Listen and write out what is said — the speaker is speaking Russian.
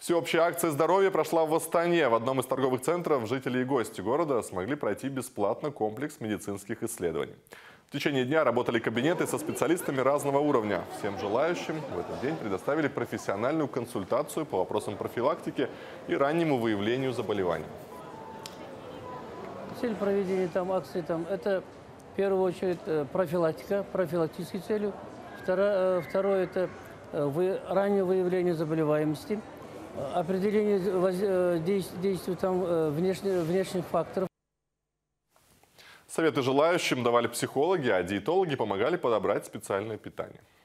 Всеобщая акция здоровья прошла в Астане. В одном из торговых центров жители и гости города смогли пройти бесплатно комплекс медицинских исследований. В течение дня работали кабинеты со специалистами разного уровня. Всем желающим в этот день предоставили профессиональную консультацию по вопросам профилактики и раннему выявлению заболеваний. Цель проведения акции это в первую очередь профилактика, профилактические цели. Второе это раннее выявление заболеваемости, определение действий внешних факторов. Советы желающим давали психологи, а диетологи помогали подобрать специальное питание.